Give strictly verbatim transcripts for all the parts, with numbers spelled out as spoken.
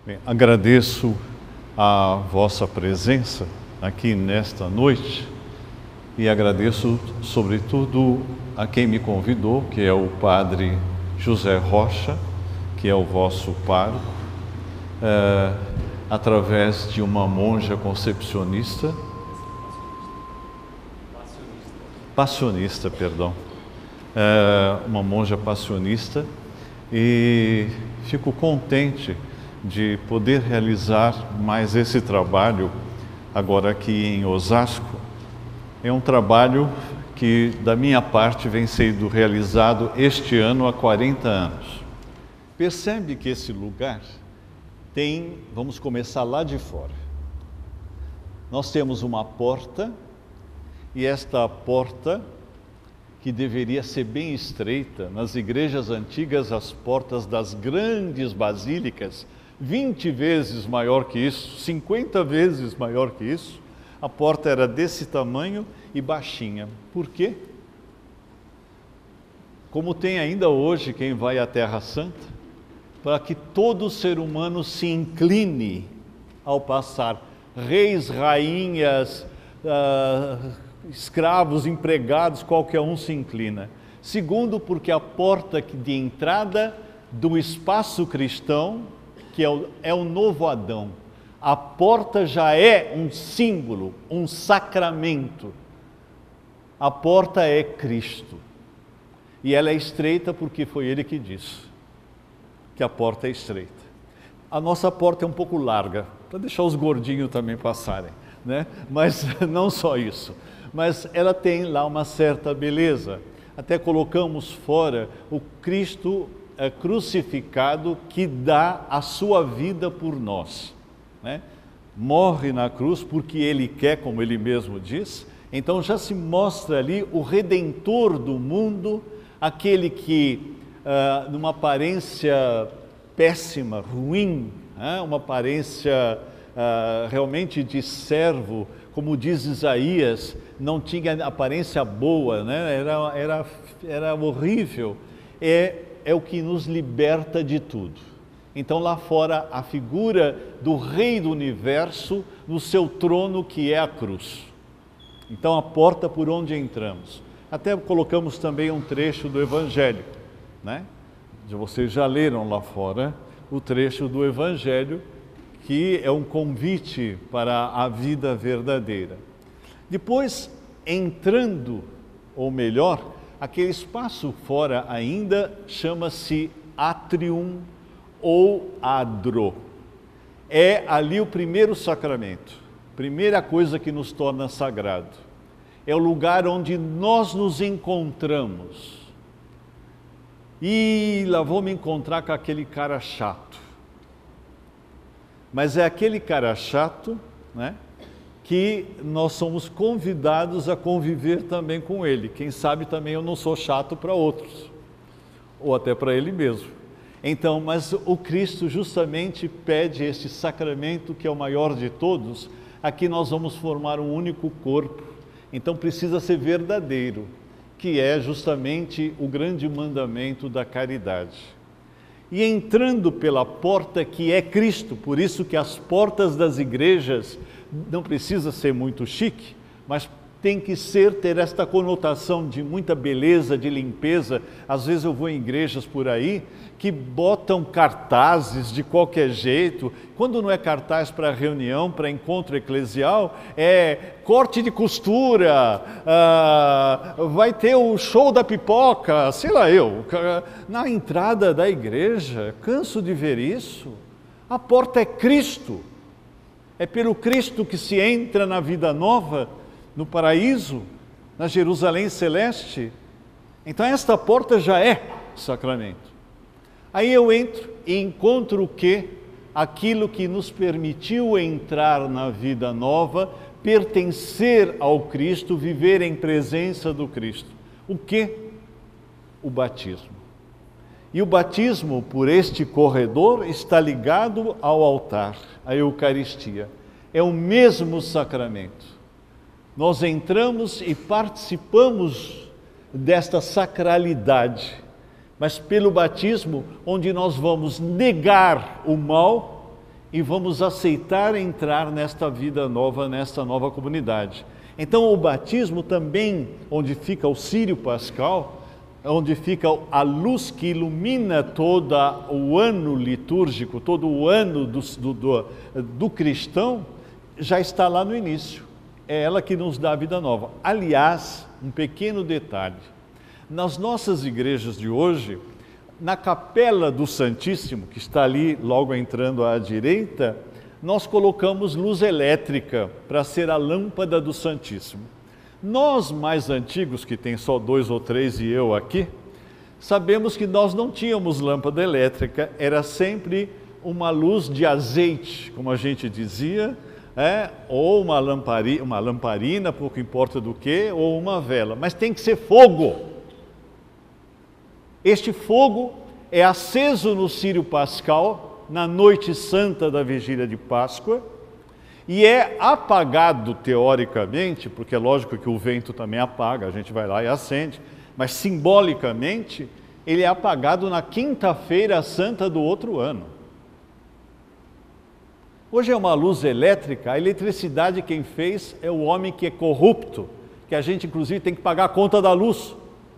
Bem, agradeço a vossa presença aqui nesta noite e agradeço sobretudo a quem me convidou, que é o Padre José Rocha, que é o vosso pároco, é, através de uma monja concepcionista, passionista, perdão, é, uma monja passionista, e fico contente de poder realizar mais esse trabalho agora aqui em Osasco. É um trabalho que da minha parte vem sendo realizado este ano há quarenta anos. Percebe que esse lugar tem, vamos começar lá de fora. Nós temos uma porta e esta porta, que deveria ser bem estreita, nas igrejas antigas as portas das grandes basílicas, vinte vezes maior que isso, cinquenta vezes maior que isso, a porta era desse tamanho e baixinha. Por quê? Como tem ainda hoje quem vai à Terra Santa, para que todo ser humano se incline ao passar. Reis, rainhas, uh, escravos, empregados, qualquer um se inclina. Segundo, porque a porta de entrada do espaço cristão, que é o, é o novo Adão, a porta já é um símbolo, um sacramento. A porta é Cristo. E ela é estreita porque foi Ele que disse que a porta é estreita. A nossa porta é um pouco larga, para deixar os gordinhos também passarem, né? Mas não só isso. Mas ela tem lá uma certa beleza. Até colocamos fora o Cristo é, crucificado que dá a sua vida por nós, né? Morre na cruz porque Ele quer, como Ele mesmo diz. Então já se mostra ali o Redentor do mundo, aquele que, uh, numa aparência péssima, ruim, né? Uma aparência uh, realmente de servo, como diz Isaías, não tinha aparência boa, né? era, era, era horrível, é, é o que nos liberta de tudo. Então lá fora a figura do Rei do Universo no seu trono, que é a cruz. Então a porta por onde entramos. Até colocamos também um trecho do Evangelho, né? Vocês já leram lá fora o trecho do Evangelho, que é um convite para a vida verdadeira. Depois, entrando, ou melhor, aquele espaço fora ainda chama-se átrium ou adro. É ali o primeiro sacramento, primeira coisa que nos torna sagrado. É o lugar onde nós nos encontramos. E lá vou me encontrar com aquele cara chato. Mas é aquele cara chato, né, que nós somos convidados a conviver também com ele. Quem sabe também eu não sou chato para outros, ou até para ele mesmo. Então, mas o Cristo justamente pede este sacramento, que é o maior de todos. Aqui nós vamos formar um único corpo, então precisa ser verdadeiro, que é justamente o grande mandamento da caridade. E entrando pela porta que é Cristo, por isso que as portas das igrejas não precisa ser muito chique, mas tem que ser, ter esta conotação de muita beleza, de limpeza. Às vezes eu vou em igrejas por aí que botam cartazes de qualquer jeito. Quando não é cartaz para reunião, para encontro eclesial, é corte de costura, ah, vai ter o show da pipoca, sei lá eu. Na entrada da igreja, canso de ver isso. A porta é Cristo. É pelo Cristo que se entra na vida nova, no paraíso, na Jerusalém celeste. Então esta porta já é sacramento. Aí eu entro e encontro o quê? Aquilo que nos permitiu entrar na vida nova, pertencer ao Cristo, viver em presença do Cristo. O quê? O batismo. E o batismo, por este corredor, está ligado ao altar, à Eucaristia. É o mesmo sacramento. Nós entramos e participamos desta sacralidade, mas pelo batismo, onde nós vamos negar o mal e vamos aceitar entrar nesta vida nova, nesta nova comunidade. Então o batismo também, onde fica o círio pascal, onde fica a luz que ilumina todo o ano litúrgico, todo o ano do, do, do, do cristão, já está lá no início. É ela que nos dá a vida nova. Aliás, um pequeno detalhe, nas nossas igrejas de hoje, na capela do Santíssimo, que está ali logo entrando à direita, nós colocamos luz elétrica para ser a lâmpada do Santíssimo. Nós mais antigos, que tem só dois ou três e eu aqui, sabemos que nós não tínhamos lâmpada elétrica, era sempre uma luz de azeite, como a gente dizia, é, ou uma lamparina, uma lamparina, pouco importa do que, ou uma vela, mas tem que ser fogo. Este fogo é aceso no círio pascal, na noite santa da vigília de Páscoa, e é apagado teoricamente, porque é lógico que o vento também apaga, a gente vai lá e acende, mas simbolicamente ele é apagado na quinta-feira santa do outro ano. Hoje é uma luz elétrica, a eletricidade quem fez é o homem que é corrupto, que a gente inclusive tem que pagar a conta da luz.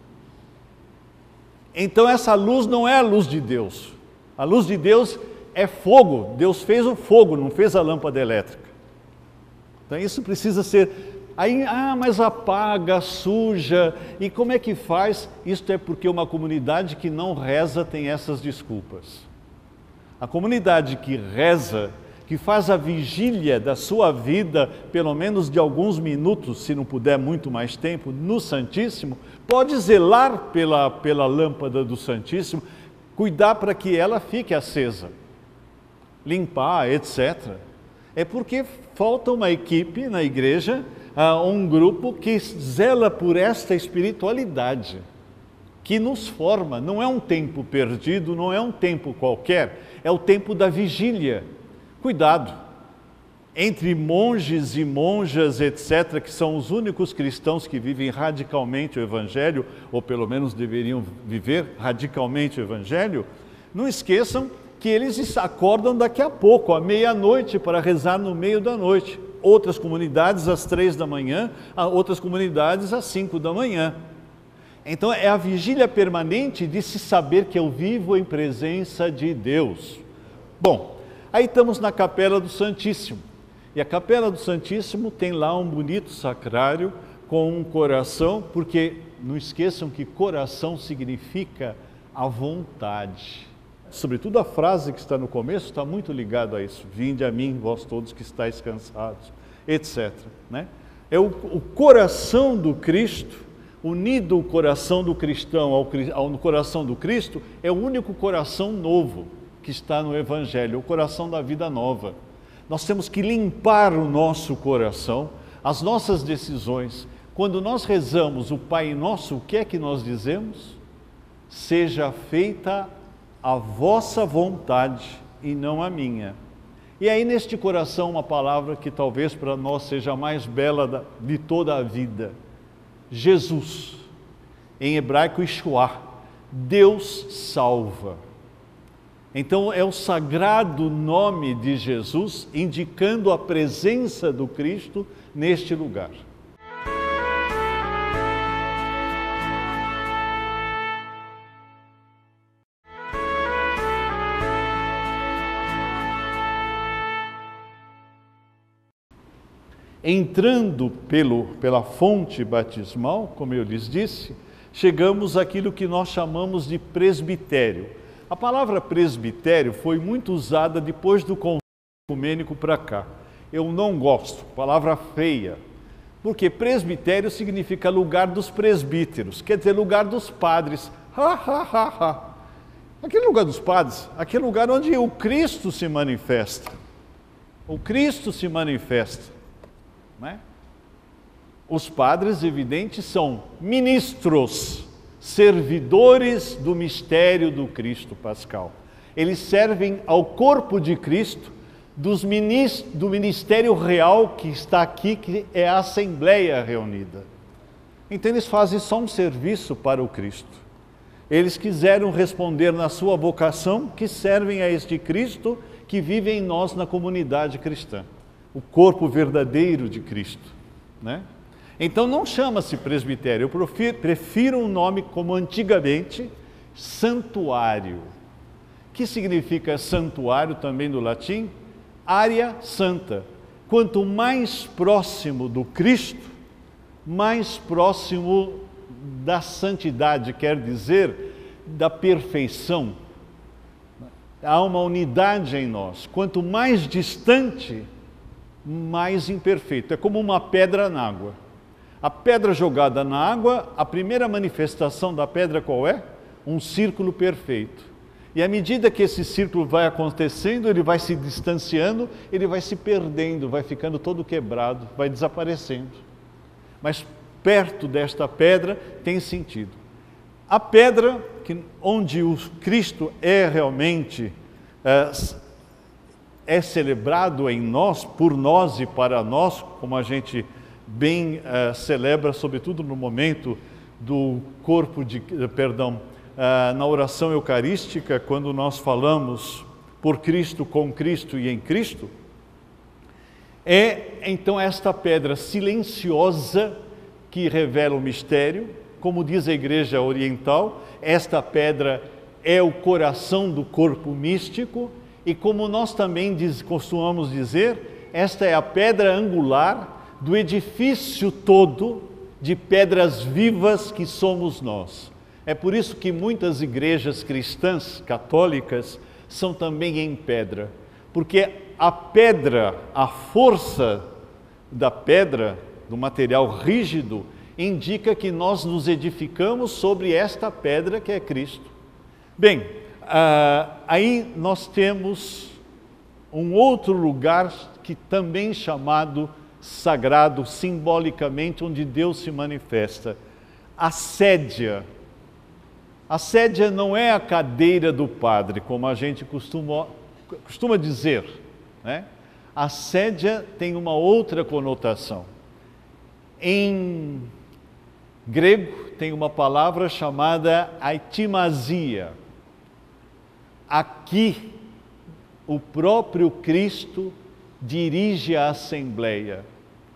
Então essa luz não é a luz de Deus. A luz de Deus é fogo. Deus fez o fogo, não fez a lâmpada elétrica. Então isso precisa ser... Aí, ah, mas apaga, suja. E como é que faz? Isto é porque uma comunidade que não reza tem essas desculpas. A comunidade que reza, que faz a vigília da sua vida, pelo menos de alguns minutos, se não puder muito mais tempo, no Santíssimo, pode zelar pela, pela lâmpada do Santíssimo, cuidar para que ela fique acesa, limpar, etcétera. É porque falta uma equipe na igreja, uh, um grupo que zela por esta espiritualidade, que nos forma. Não é um tempo perdido, não é um tempo qualquer, é o tempo da vigília. Cuidado, entre monges e monjas, etcétera, que são os únicos cristãos que vivem radicalmente o Evangelho, ou pelo menos deveriam viver radicalmente o Evangelho, não esqueçam que eles acordam daqui a pouco, à meia-noite, para rezar no meio da noite. Outras comunidades às três da manhã, outras comunidades às cinco da manhã. Então é a vigília permanente de se saber que eu vivo em presença de Deus. Bom, aí estamos na Capela do Santíssimo. E a Capela do Santíssimo tem lá um bonito sacrário com um coração, porque não esqueçam que coração significa a vontade. Sobretudo a frase que está no começo está muito ligada a isso. Vinde a mim, vós todos que estáis cansados, etcétera. Né? É o, o coração do Cristo, unido o coração do cristão ao, ao no coração do Cristo, é o único coração novo que está no Evangelho, o coração da vida nova. Nós temos que limpar o nosso coração, as nossas decisões. Quando nós rezamos o Pai Nosso, o que é que nós dizemos? Seja feita a vossa vontade e não a minha. E aí neste coração uma palavra que talvez para nós seja a mais bela de toda a vida. Jesus, em hebraico Yeshua, Deus salva. Então é o sagrado nome de Jesus indicando a presença do Cristo neste lugar. Entrando pelo, pela fonte batismal, como eu lhes disse, chegamos àquilo que nós chamamos de presbitério. A palavra presbitério foi muito usada depois do concílio ecumênico para cá. Eu não gosto, palavra feia, porque presbitério significa lugar dos presbíteros, quer dizer lugar dos padres. Ha, ha, ha, ha. Aquele lugar dos padres, aquele lugar onde o Cristo se manifesta. O Cristo se manifesta. Não é? Os padres, evidente, são ministros, servidores do mistério do Cristo pascal. Eles servem ao corpo de Cristo dos minist- do ministério real que está aqui, que é a Assembleia reunida. Então eles fazem só um serviço para o Cristo. Eles quiseram responder na sua vocação que servem a este Cristo que vive em nós na comunidade cristã, o corpo verdadeiro de Cristo, né? Então não chama-se presbitério, eu prefiro, prefiro um nome como antigamente, santuário. Que significa santuário também do latim? Área santa. Quanto mais próximo do Cristo, mais próximo da santidade, quer dizer, da perfeição. Há uma unidade em nós. Quanto mais distante, mais imperfeito. É como uma pedra na água. A pedra jogada na água, a primeira manifestação da pedra qual é? Um círculo perfeito. E à medida que esse círculo vai acontecendo, ele vai se distanciando, ele vai se perdendo, vai ficando todo quebrado, vai desaparecendo. Mas perto desta pedra tem sentido. A pedra, que, onde o Cristo é realmente, é, é celebrado em nós, por nós e para nós, como a gente bem uh, celebra, sobretudo no momento do corpo de, perdão, uh, na oração eucarística, quando nós falamos por Cristo, com Cristo e em Cristo, é então esta pedra silenciosa que revela o mistério, como diz a Igreja Oriental, esta pedra é o coração do corpo místico, e como nós também diz, costumamos dizer, esta é a pedra angular do edifício todo de pedras vivas que somos nós. É por isso que muitas igrejas cristãs, católicas, são também em pedra. Porque a pedra, a força da pedra, do material rígido, indica que nós nos edificamos sobre esta pedra que é Cristo. Bem, ah, aí nós temos um outro lugar que também chamado sagrado, simbolicamente, onde Deus se manifesta. A sédia. A sédia não é a cadeira do padre, como a gente costuma, costuma dizer, né? A sédia tem uma outra conotação. Em grego tem uma palavra chamada aitimasia. Aqui o próprio Cristo dirige a assembleia.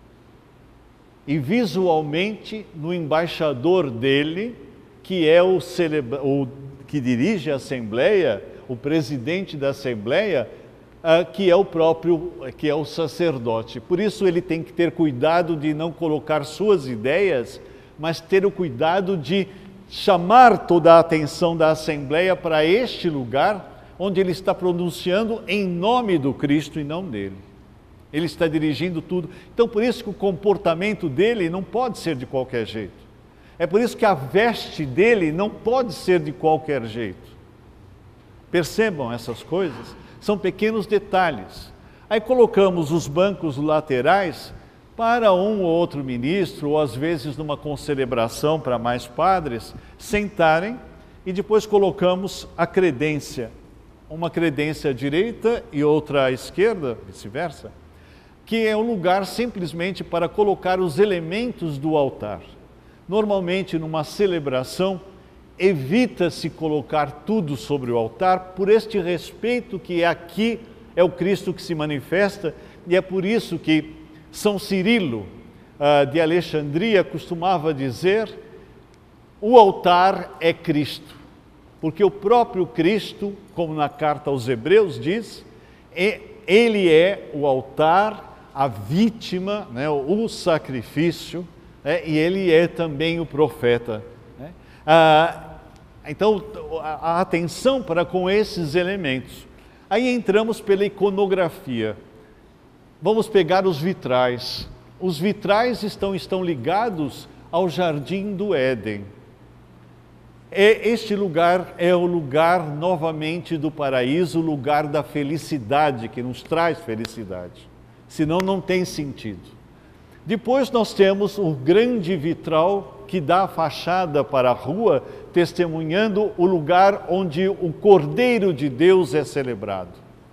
E visualmente, no embaixador dele, que é o, celebra... o que dirige a Assembleia, o presidente da Assembleia, uh, que é o próprio, que é o sacerdote. Por isso ele tem que ter cuidado de não colocar suas ideias, mas ter o cuidado de chamar toda a atenção da Assembleia para este lugar, onde ele está pronunciando em nome do Cristo e não dele. Ele está dirigindo tudo. Então, por isso que o comportamento dele não pode ser de qualquer jeito. É por isso que a veste dele não pode ser de qualquer jeito. Percebam essas coisas? São pequenos detalhes. Aí colocamos os bancos laterais para um ou outro ministro, ou às vezes numa concelebração para mais padres, sentarem, e depois colocamos a credência. Uma credência à direita e outra à esquerda, vice-versa, que é um lugar simplesmente para colocar os elementos do altar. Normalmente, numa celebração, evita-se colocar tudo sobre o altar, por este respeito que aqui é o Cristo que se manifesta, e é por isso que São Cirilo, uh, de Alexandria, costumava dizer, o altar é Cristo, porque o próprio Cristo, como na carta aos Hebreus diz, é, ele é o altar, a vítima, né, o sacrifício, né, e ele é também o profeta. Né? Ah, então, a, a atenção para com esses elementos. Aí entramos pela iconografia. Vamos pegar os vitrais. Os vitrais estão, estão ligados ao jardim do Éden. É, este lugar é o lugar novamente do paraíso, o lugar da felicidade, que nos traz felicidade. Senão não tem sentido. Depois nós temos o grande vitral que dá a fachada para a rua, testemunhando o lugar onde o Cordeiro de Deus é celebrado.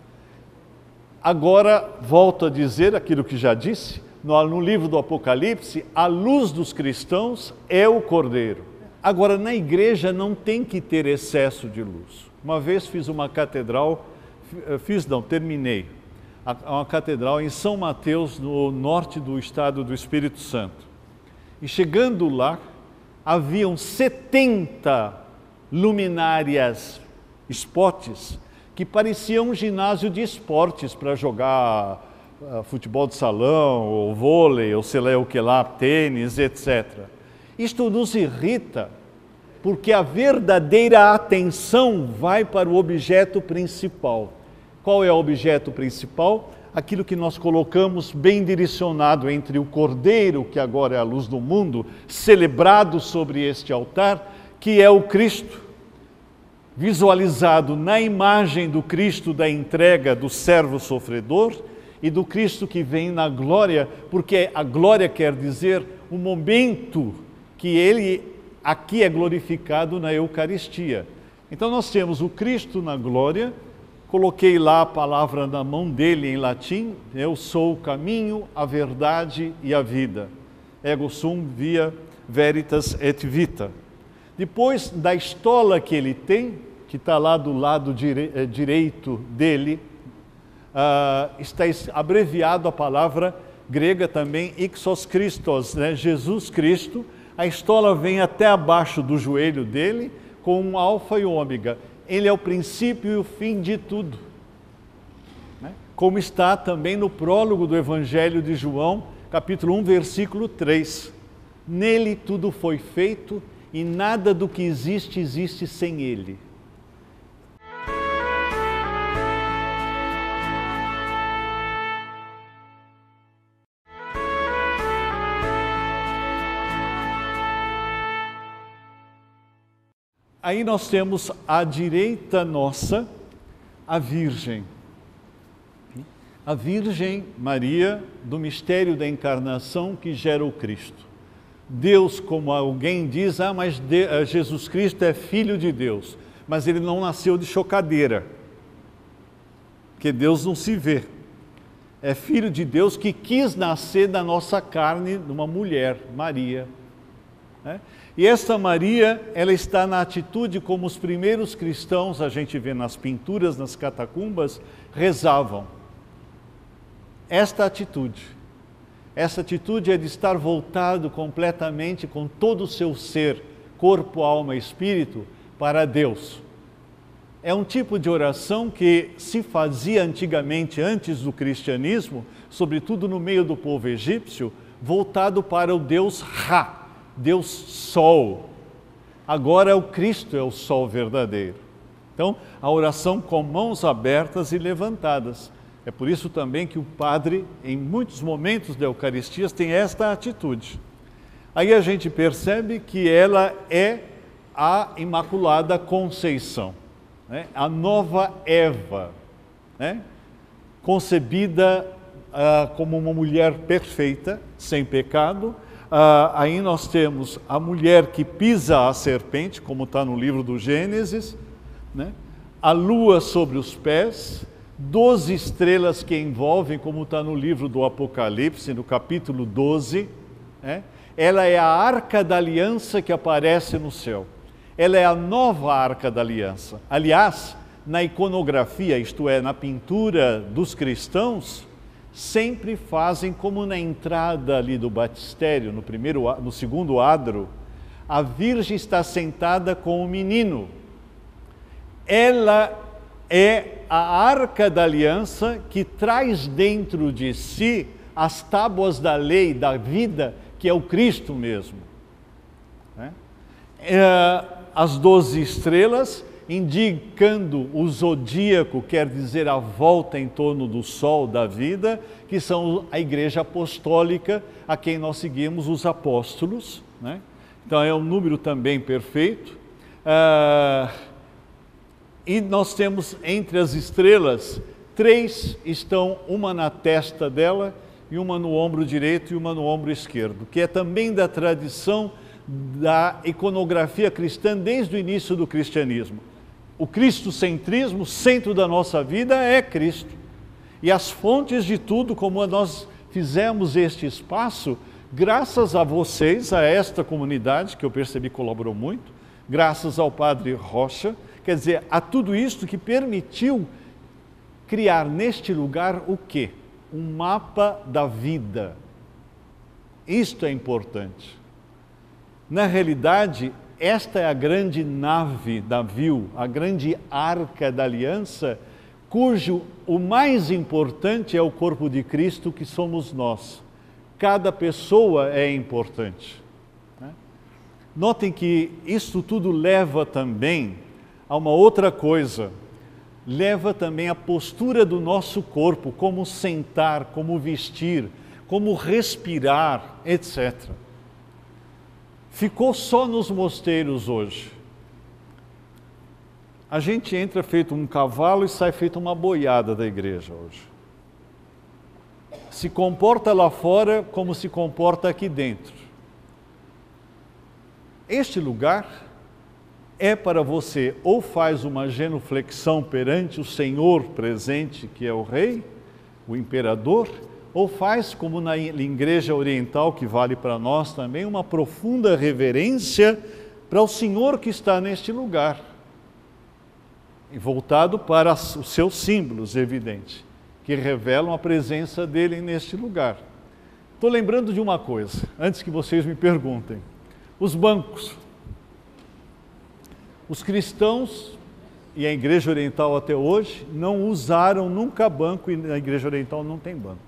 Agora, volto a dizer aquilo que já disse, no, no livro do Apocalipse, a luz dos cristãos é o Cordeiro. Agora, na igreja não tem que ter excesso de luz. Uma vez fiz uma catedral, fiz não, terminei, uma catedral em São Mateus, no norte do estado do Espírito Santo. E chegando lá, haviam setenta luminárias, spots, que pareciam um ginásio de esportes para jogar uh, futebol de salão, ou vôlei, ou sei lá o que lá, tênis, etcétera. Isto nos irrita, porque a verdadeira atenção vai para o objeto principal. Qual é o objeto principal? Aquilo que nós colocamos bem direcionado entre o Cordeiro, que agora é a luz do mundo, celebrado sobre este altar, que é o Cristo, visualizado na imagem do Cristo da entrega do servo sofredor e do Cristo que vem na glória, porque a glória quer dizer o momento que ele aqui é glorificado na Eucaristia. Então nós temos o Cristo na glória, coloquei lá a palavra na mão dele em latim, eu sou o caminho, a verdade e a vida. Ego sum via veritas et vita. Depois da estola que ele tem, que está lá do lado dire, direito dele, uh, está abreviado a palavra grega também, ixos Christos, né? Jesus Cristo. A estola vem até abaixo do joelho dele, com um alfa e ômega. Ele é o princípio e o fim de tudo. Né? Como está também no prólogo do Evangelho de João, capítulo um, versículo três. Nele tudo foi feito e nada do que existe, existe sem ele. Aí nós temos à direita nossa a Virgem. A Virgem Maria, do mistério da encarnação que gera o Cristo. Deus, como alguém diz, ah, mas de, Jesus Cristo é filho de Deus, mas ele não nasceu de chocadeira, porque Deus não se vê. É filho de Deus que quis nascer da nossa carne, de uma mulher, Maria. Né? E esta Maria, ela está na atitude como os primeiros cristãos, a gente vê nas pinturas, nas catacumbas, rezavam. Esta atitude. Essa atitude é de estar voltado completamente com todo o seu ser, corpo, alma e espírito, para Deus. É um tipo de oração que se fazia antigamente, antes do cristianismo, sobretudo no meio do povo egípcio, voltado para o Deus Ra, Deus Sol. Agora o Cristo é o Sol verdadeiro. Então, a oração com mãos abertas e levantadas. É por isso também que o padre, em muitos momentos da Eucaristia, tem esta atitude. Aí a gente percebe que ela é a Imaculada Conceição, né? A nova Eva, né? Concebida ah, como uma mulher perfeita, sem pecado. Ah, aí nós temos a mulher que pisa a serpente, como está no livro do Gênesis, né? A lua sobre os pés, doze estrelas que envolvem, como está no livro do Apocalipse, no capítulo doze, né? Ela é a arca da aliança que aparece no céu. Ela é a nova arca da aliança. Aliás, na iconografia, isto é, na pintura dos cristãos, sempre fazem como na entrada ali do batistério, no, primeiro, no segundo adro, a Virgem está sentada com o menino. Ela é a arca da aliança que traz dentro de si as tábuas da lei, da vida, que é o Cristo mesmo. É, as doze estrelas, indicando o zodíaco, quer dizer a volta em torno do sol da vida, que são a igreja apostólica, a quem nós seguimos, os apóstolos, né? Então é um número também perfeito. Ah, e nós temos entre as estrelas, três estão, uma na testa dela, e uma no ombro direito e uma no ombro esquerdo, que é também da tradição da iconografia cristã desde o início do cristianismo. O cristocentrismo, centro da nossa vida, é Cristo. E as fontes de tudo, como nós fizemos este espaço, graças a vocês, a esta comunidade, que eu percebi colaborou muito, graças ao Padre Rocha, quer dizer, a tudo isto que permitiu criar neste lugar o quê? Um mapa da vida. Isto é importante. Na realidade, esta é a grande nave, navio, a grande arca da aliança, cujo o mais importante é o corpo de Cristo, que somos nós. Cada pessoa é importante. Né? Notem que isso tudo leva também a uma outra coisa. Leva também a postura do nosso corpo, como sentar, como vestir, como respirar, etcétera. Ficou só nos mosteiros hoje. A gente entra feito um cavalo e sai feito uma boiada da igreja hoje. Se comporta lá fora como se comporta aqui dentro. Este lugar é para você ou faz uma genuflexão perante o Senhor presente, que é o Rei, o Imperador, ou faz, como na Igreja Oriental, que vale para nós também, uma profunda reverência para o Senhor que está neste lugar. E voltado para os seus símbolos, evidente, que revelam a presença dele neste lugar. Estou lembrando de uma coisa, antes que vocês me perguntem. Os bancos. Os cristãos, e a Igreja Oriental até hoje, não usaram nunca banco, e na Igreja Oriental não tem banco.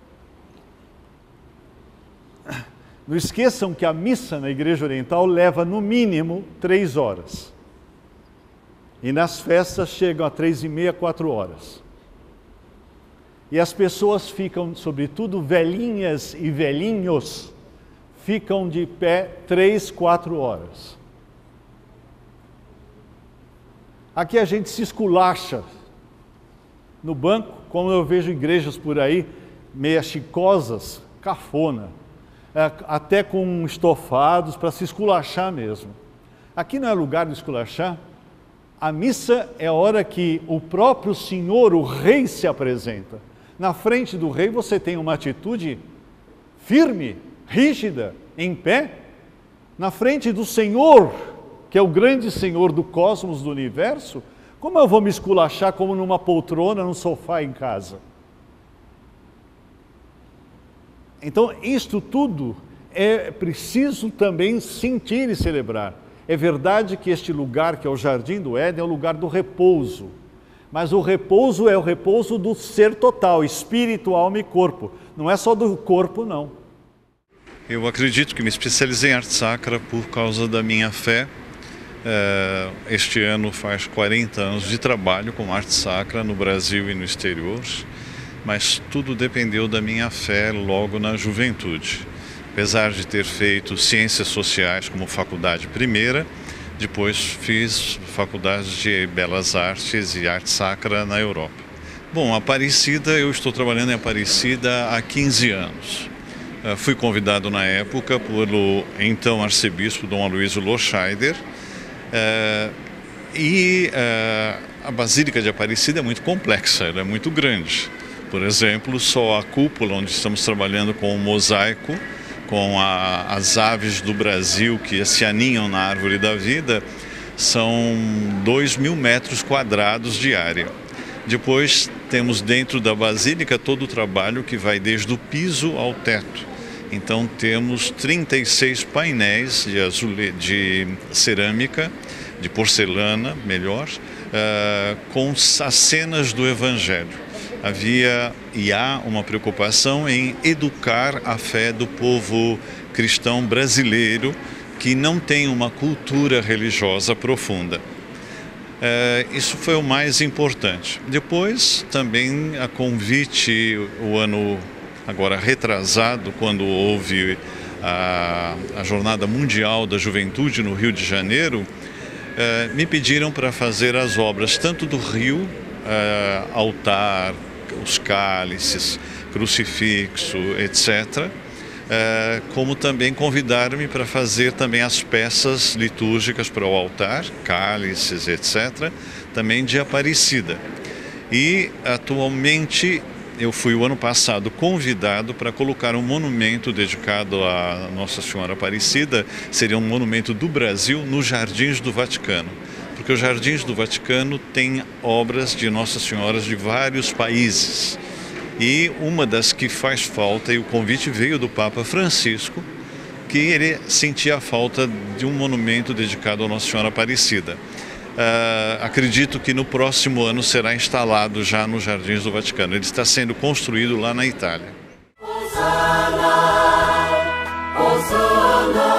Não esqueçam que a missa na Igreja Oriental leva no mínimo três horas. E nas festas chegam a três e meia, quatro horas. E as pessoas ficam, sobretudo velhinhas e velhinhos, ficam de pé três, quatro horas. Aqui a gente se esculacha no banco, como eu vejo igrejas por aí, meia chicosas, cafona, até com estofados para se esculachar mesmo. Aqui não é lugar de esculachar. A missa é a hora que o próprio Senhor, o Rei, se apresenta. Na frente do Rei você tem uma atitude firme, rígida, em pé. Na frente do Senhor, que é o grande Senhor do cosmos, do universo, como eu vou me esculachar como numa poltrona, num sofá em casa? Então, isto tudo é preciso também sentir e celebrar. É verdade que este lugar, que é o Jardim do Éden, é o lugar do repouso. Mas o repouso é o repouso do ser total, espírito, alma e corpo. Não é só do corpo, não. Eu acredito que me especializei em arte sacra por causa da minha fé. Este ano faz quarenta anos de trabalho com arte sacra no Brasil e no exterior. Mas tudo dependeu da minha fé logo na juventude. Apesar de ter feito ciências sociais como faculdade primeira, depois fiz faculdade de belas artes e arte sacra na Europa. Bom, Aparecida, eu estou trabalhando em Aparecida há quinze anos. Uh, fui convidado na época pelo então arcebispo Dom Aloysio Loscheider, uh, e uh, a Basílica de Aparecida é muito complexa, ela é muito grande. Por exemplo, só a cúpula, onde estamos trabalhando com o mosaico, com a, as aves do Brasil que se aninham na árvore da vida, são dois mil metros quadrados de área. Depois temos dentro da Basílica todo o trabalho que vai desde o piso ao teto. Então temos trinta e seis painéis de, azule... de cerâmica, de porcelana, melhor, uh, com as cenas do Evangelho. Havia e há uma preocupação em educar a fé do povo cristão brasileiro que não tem uma cultura religiosa profunda. É, isso foi o mais importante. Depois, também a convite, o ano agora retrasado, quando houve a, a Jornada Mundial da Juventude no Rio de Janeiro, é, me pediram para fazer as obras tanto do Rio, é, altar, os cálices, crucifixo, etcétera, é, como também convidaram-me para fazer também as peças litúrgicas para o altar, cálices, etcétera, também de Aparecida. E atualmente eu fui o ano passado convidado para colocar um monumento dedicado a Nossa Senhora Aparecida, seria um monumento do Brasil nos Jardins do Vaticano. porque os Jardins do Vaticano têm obras de Nossa Senhora de vários países. E uma das que faz falta, e o convite veio do Papa Francisco, que ele sentia a falta de um monumento dedicado a Nossa Senhora Aparecida. Uh, acredito que no próximo ano será instalado já nos Jardins do Vaticano. Ele está sendo construído lá na Itália. Hosanna, Hosanna.